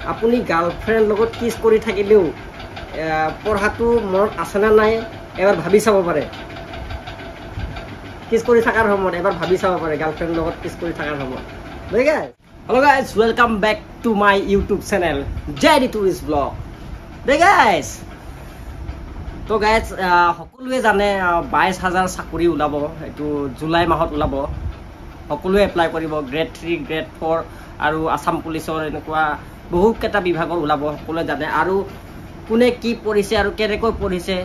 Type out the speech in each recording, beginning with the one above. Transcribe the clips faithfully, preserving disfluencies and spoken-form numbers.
আপুনি গাৰ্লফ্ৰেণ্ড লগত কিছ কৰি থাকিলেও পঢ়াটো মনত আছে না নাই এবাৰ ভাবি চাব পাৰে কিছ কৰি থকাৰ সময়ত এবাৰ ভাবি চাব পাৰে গাৰ্লফ্ৰেণ্ড লগত কিছ কৰি থকাৰ সময়ত ঠিক আছে hello' guys welcome back to my YouTube channel JD tourist vlog দেই গাইজ তো গাইজ সকলোৱে জানে বাইছ হাজাৰ চাকৰি ওলাব এইটো জুলাই মাহত ওলাব সকলোৱে এপ্লাই কৰিব গ্ৰেড থ্ৰী গ্ৰেড ফ'ৰ আৰু আসাম পুলিচৰ এনেকুৱা বহুতকেইটা বিভাগৰ ওলাব সকলোৱে জানে আৰু কোনে কি পঢ়িছে আৰু কেনেকৈ পঢ়িছে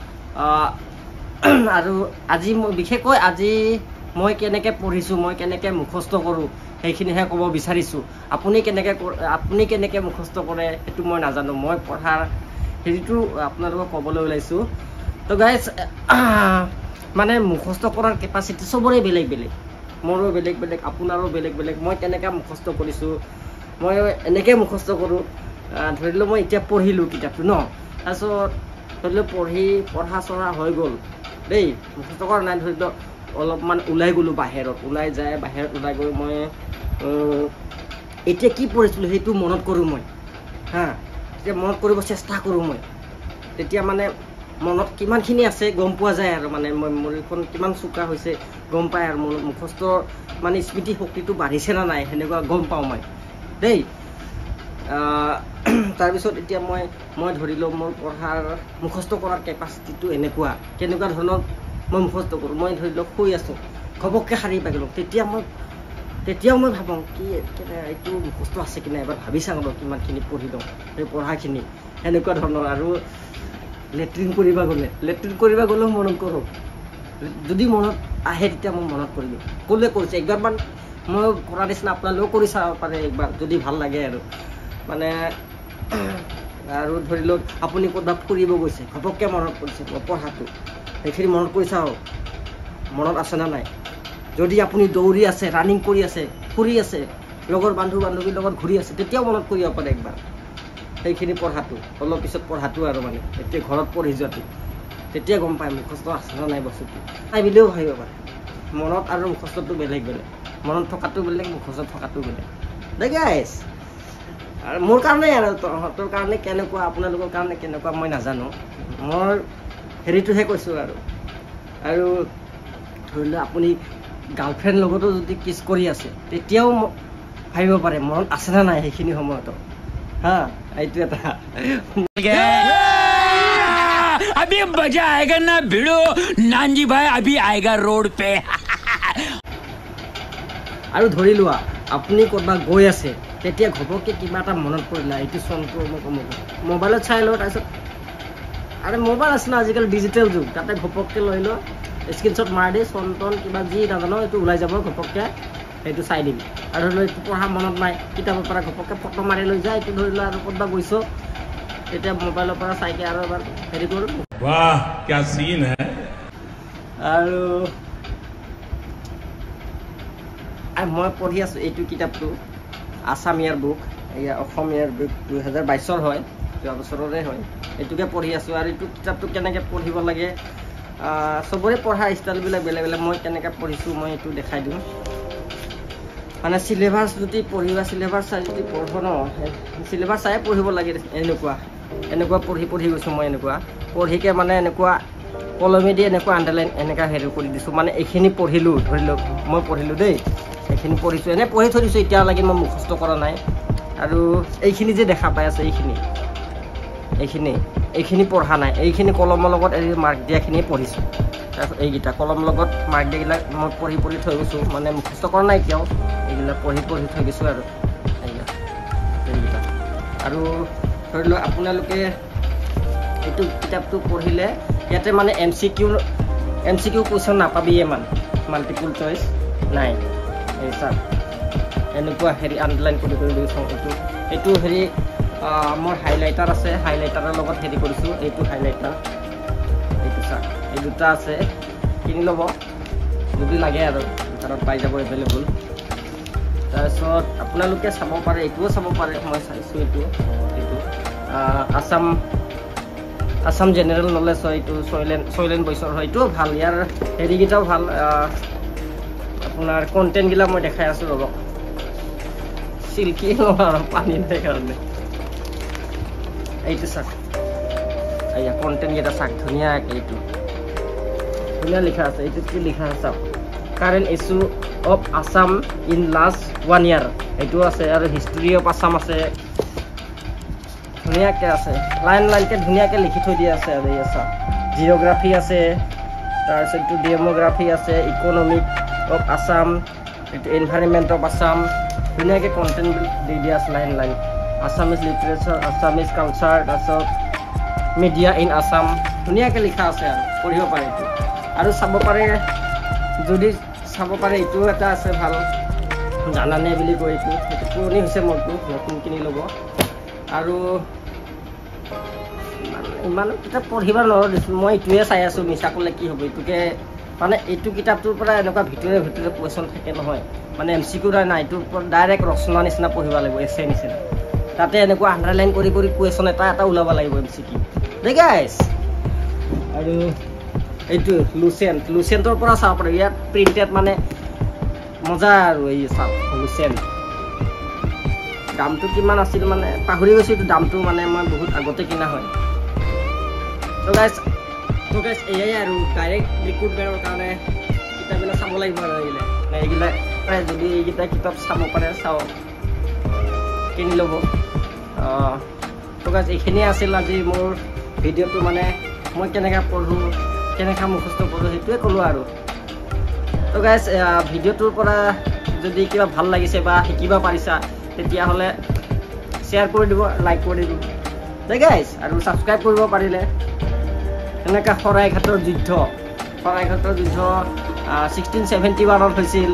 আৰু আজি বিশেষকৈ আজি মই কেনেকৈ পঢ়িছোঁ মই কেনেকৈ মুখস্থ কৰোঁ সেইখিনিহে ক'ব বিচাৰিছোঁ আপুনি কেনেকৈ আপুনি কেনেকৈ মুখস্থ কৰে সেইটো মই নাজানো মই পঢ়াৰ হেৰিটো আপোনালোকক ক'বলৈ ওলাইছোঁ তো গাইজ মানে মুখস্থ কৰাৰ কেপাচিটি চবৰে বেলেগ বেলেগ মোৰো বেলেগ বেলেগ আপোনাৰো বেলেগ বেলেগ মই কেনেকৈ মুখস্থ কৰিছোঁ মই এনেকৈ মুখস্থ কৰোঁ ধৰি লওক মই এতিয়া পঢ়িলোঁ কিতাপটো ন তাৰপিছত ধৰি লওক পঢ়ি পঢ়া চঢ়া হৈ গ'ল দেই মুখস্থ কৰা নাই ধৰি লওক অলপমান ওলাই গ'লোঁ বাহিৰত ওলাই যায় বাহিৰত ওলাই গৈ মই এতিয়া কি পঢ়িছিলোঁ সেইটো মনত কৰোঁ মই হা এতিয়া মনত কৰিব চেষ্টা কৰোঁ মই তেতিয়া মানে মনত কিমানখিনি আছে গম পোৱা যায় আৰু মানে মই মৰিখন কিমান চোকা হৈছে গম পায় আৰু মোৰ মুখস্থ মানে স্মৃতি শক্তিটো বাঢ়িছে না নাই সেনেকুৱা গম পাওঁ মই দেই তাৰপিছত এতিয়া মই মই ধৰি লওঁ মোৰ পঢ়াৰ মুখস্থ কৰাৰ কেপাচিটিটো এনেকুৱা কেনেকুৱা ধৰণৰ মই মুখস্থ কৰোঁ মই ধৰি লওক শুই আছোঁ ঘপককৈ সাৰি পাই গ'লোঁ তেতিয়া মই তেতিয়াও মই ভাবোঁ কি এইটো মুখস্থ আছে কিনে এবাৰ ভাবি চাওঁ লওঁ কিমানখিনি পঢ়ি লওঁ সেই পঢ়াখিনি সেনেকুৱা ধৰণৰ আৰু লেট্ৰিন কৰিব গ'লে লেট্ৰিন কৰিব গ'লেও মনত কৰোঁ যদি মনত আহে তেতিয়া মই মনত কৰিলোঁ ক'লে কৰিছে একবাৰমান মই কৰা নিচিনা আপোনালোকেও কৰি চাব পাৰে একবাৰ যদি ভাল লাগে আৰু মানে আৰু ধৰি লওক আপুনি ক'ৰবাত ফুৰিব গৈছে ঘপককৈ মনত কৰিছে পঢ়াটো সেইখিনি মনত কৰি চাওঁ মনত আছে না নাই যদি আপুনি দৌৰি আছে ৰানিং কৰি আছে ফুৰি আছে লগৰ বান্ধু বান্ধৱীৰ লগত ঘূৰি আছে তেতিয়াও মনত কৰিব পাৰে একবাৰ সেইখিনি পঢ়াটো অলপ পিছত পঢ়াটো আৰু মানে এতিয়া ঘৰত পঢ়ি যোৱাটো তেতিয়া গম পায় মুখস্থ আছে না নাই বস্তুটো নাই বুলিও ভাবিব পাৰে মনত আৰু মুখস্থটো বেলেগ বেলেগ মনত থকাটো বেলেগ মুখস্থ থকাটো বেলেগ দেই গাইজ আৰু মোৰ কাৰণে আৰু তহঁতৰ কাৰণে কেনেকুৱা আপোনালোকৰ কাৰণে কেনেকুৱা মই নাজানো মই হেৰিটোহে কৈছোঁ আৰু আৰু ধৰি লওক আপুনি গাৰ্লফ্ৰেণ্ড লগতো যদি কিছ কৰি আছে তেতিয়াও ভাবিব পাৰে মনত আছে না নাই সেইখিনি সময়তো হা এইটো এটা अभी मजा आएगा ना भिड़ो नानजी भाई अभी आएगा रोड पे আৰু ধৰি লোৱা আপুনি ক'ৰবাত গৈ আছে তেতিয়া ঘপককৈ কিবা এটা মনত পৰিলা এইটো চনটো মই ক'ম মোবাইলত চাই লওঁ তাৰপিছত আৰে মোবাইল আছে না আজিকালি ডিজিটেল যুগ তাতে ঘপককৈ লৈ লওঁ স্ক্ৰীনশ্বট মাৰি দি চন টন কিবা যি নাজানো এইটো ওলাই যাব ঘপককৈ সেইটো চাই দিম আৰু ধৰি লওক এইটো পঢ়া মনত নাই কিতাপৰ পৰা ঘপককৈ ফটো মাৰি লৈ যায় এইটো ধৰি লোৱা আৰু ক'ৰবাত গৈছোঁ তেতিয়া মোবাইলৰ পৰা চাইকে আৰু এবাৰ হেৰি কৰোঁ वाह क्या सीन है আৰু মই পঢ়ি আছোঁ এইটো কিতাপটো আছামিয়াৰ বুক এয়া অসমীয়াৰ বুক দুহেজাৰ বাইছৰ হয় যোৱা বছৰৰে হয় এইটোকে পঢ়ি আছোঁ আৰু এইটো কিতাপটো কেনেকৈ পঢ়িব লাগে চবৰে পঢ়া ষ্টাইলবিলাক বেলেগ বেলেগ মই কেনেকৈ পঢ়িছোঁ মই এইটো দেখাই দিওঁ মানে চিলেবাছ যদি পঢ়িবা চিলেবাছ চাই যদি পঢ়িব ন চিলেবাছ চাই পঢ়িব লাগে এনেকুৱা এনেকুৱা পঢ়ি পঢ়ি গৈছোঁ মই এনেকুৱা পঢ়িকে মানে এনেকুৱা কলমেদি এনেকুৱা আণ্ডাৰলাইন এনেকুৱা হেৰি কৰি দিছোঁ মানে এইখিনি পঢ়িলোঁ ধৰি লওক মই পঢ়িলোঁ দেই এইখিনি পঢ়িছোঁ এনেই পঢ়ি থৈ দিছোঁ এতিয়ালৈকে মই মুখস্থ কৰা নাই আৰু এইখিনি যে দেখা পাই আছে এইখিনি এইখিনি এইখিনি পঢ়া নাই এইখিনি কলমৰ লগত এই মাৰ্ক দিয়াখিনিয়ে পঢ়িছোঁ তাৰপিছত এইকেইটা কলমৰ লগত মাৰ্ক দিয়াবিলাক মই পঢ়ি পঢ়ি থৈ গৈছোঁ মানে মুখস্থ কৰা নাই এতিয়াও এইবিলাক পঢ়ি পঢ়ি থৈ গৈছোঁ আৰু এইবিলাক এইকেইটা আৰু ধৰি লওক আপোনালোকে এইটো কিতাপটো পঢ়িলে ইয়াতে মানে M C Q M C Q question নাপাবিয়ে মানে মাল্টিপুল চইচ নাই এই চাৰ এনেকুৱা হেৰি আণ্ডাৰলাইন কৰি কৰি লৈছোঁ এইটো এইটো হেৰি মোৰ হাইলাইটাৰ আছে হাইলাইটাৰৰ লগত হেৰি কৰিছোঁ এইটো হাইলাইটাৰ এইটো চাৰ এই দুটা আছে কিনি ল'ব যদি লাগে আৰু দোকানত পাই যাব এভেইলেবল তাৰপিছত আপোনালোকে চাব পাৰে এইটোও চাব পাৰে মই চাইছোঁ এইটো এইটো আছাম আছাম জেনেৰেল নলেজ হয় এইটো চইলেন চইলেন বইচৰ হয় এইটোও ভাল ইয়াৰ হেৰিকেইটাও ভাল আপোনাৰ কণ্টেণ্টবিলাক মই দেখাই আছোঁ ৰ'ব চিল্কি পানী নাই কাৰণে এইটো চাওক এয়া কণ্টেণ্ট কেইটা চাওক ধুনীয়াকৈ এইটো ধুনীয়া লিখা আছে এইটোত কি লিখা আছে চাওক current issue of Assam in last one year এইটো আছে আৰু হিষ্ট্ৰী অফ আছাম আছে ধুনীয়াকৈ আছে লাইন লাইনকৈ ধুনীয়াকৈ লিখি থৈ দিয়া আছে আৰু এয়া চাওক জিঅ'গ্ৰাফী আছে তাৰপিছত এইটো ডেম'গ্ৰাফী আছে ইকনমিক অফ আছাম এইটো এনভাইৰনমেণ্ট অফ আছাম ধুনীয়াকৈ কণ্টেণ্ট দি দিয়া আছে line line Assamese literature Assamese culture তাৰপিছত মিডিয়া ইন আছাম ধুনীয়াকৈ লিখা আছে আৰু পঢ়িব পাৰে এইটো আৰু চাব পাৰে যদি চাব পাৰে এইটো এটা আছে ভাল জানানে বুলি কয় এইটো এইটো পুৰণি হৈছে মোৰটো নতুন কিনি ল'ব আৰু ইমান কিতাপ পঢ়িব নোৱাৰোঁ দিছোঁ মই এইটোৱে চাই আছোঁ মিছা ক'লে কি হ'ব এইটোকে মানে এইটো কিতাপটোৰ পৰা এনেকুৱা ভিতৰে ভিতৰে কুৱেশ্যন থাকে নহয় মানে এম চি কিউ নাই এইটোৰ পৰা ডাইৰেক্ট ৰচনা নিচিনা পঢ়িব লাগিব এছে নিচিনা তাতে এনেকুৱা আণ্ডাৰলাইন কৰি কৰি কুৱেশ্যন এটা এটা ওলাব লাগিব এম চি কিউ দেই গাইছ আৰু এইটো লুচেণ্ট লুচেণ্টৰ পৰা চাব পাৰে ইয়াত প্ৰিণ্টেড মানে মজা আৰু এই চাওক লুচেণ্ট দামটো কিমান আছিল মানে পাহৰি গৈছোঁ এইটো দামটো মানে মই বহুত আগতে কিনা হয় তো গাইছ তো গাইছ এয়াই আৰু ডাইৰেক্ট ৰিক্ৰুটমেণ্টৰ কাৰণে কিতাপবিলাক চাব লাগিব আৰু এইগিলা এইগিলা প্ৰায় যদি এইকেইটা কিতাপ চাব পাৰে চাওক কিনি ল'ব তো গাইছ এইখিনিয়ে আছিল আজি মোৰ ভিডিঅ'টো মানে মই কেনেকৈ পঢ়োঁ কেনেকৈ মুখস্থ কৰোঁ সেইটোৱে ক'লোঁ আৰু তো গাইছ ভিডিঅ'টোৰ পৰা যদি কিবা ভাল লাগিছে বা শিকিব পাৰিছা তেতিয়াহ'লে শ্বেয়াৰ কৰি দিব লাইক কৰি দিব দেই গাইছ আৰু ছাবস্ক্ৰাইব কৰিব পাৰিলে এনেকৈ শৰাইঘাটৰ যুদ্ধ শৰাইঘাটৰ যুদ্ধ ছিক্সটিন ছেভেণ্টি ওৱানত হৈছিল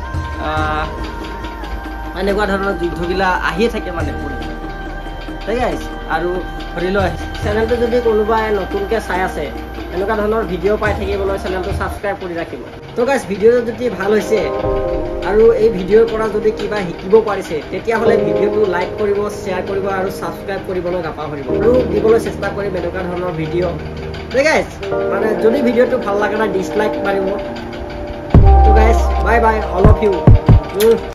এনেকুৱা ধৰণৰ যুদ্ধবিলাক আহিয়ে থাকে মানে পঢ়ি দেই গাইছ আৰু ধৰি লয় চেনেলটো যদি কোনোবাই নতুনকৈ চাই আছে এনেকুৱা ধৰণৰ ভিডিঅ' পাই থাকিবলৈ চেনেলটো ছাবস্ক্ৰাইব কৰি ৰাখিব তো গাইছ ভিডিঅ'টো যদি ভাল হৈছে আৰু এই ভিডিঅ'ৰ পৰা যদি কিবা শিকিব পাৰিছে তেতিয়াহ'লে ভিডিঅ'টো লাইক কৰিব শ্বেয়াৰ কৰিব আৰু ছাবস্ক্ৰাইব কৰিবলৈ নাপাহৰিব আৰু দিবলৈ চেষ্টা কৰিম এনেকুৱা ধৰণৰ ভিডিঅ' তো গাইছ মানে যদি ভিডিঅ'টো ভাল লাগে না ডিছলাইক মাৰিব তো guys bye bye all of U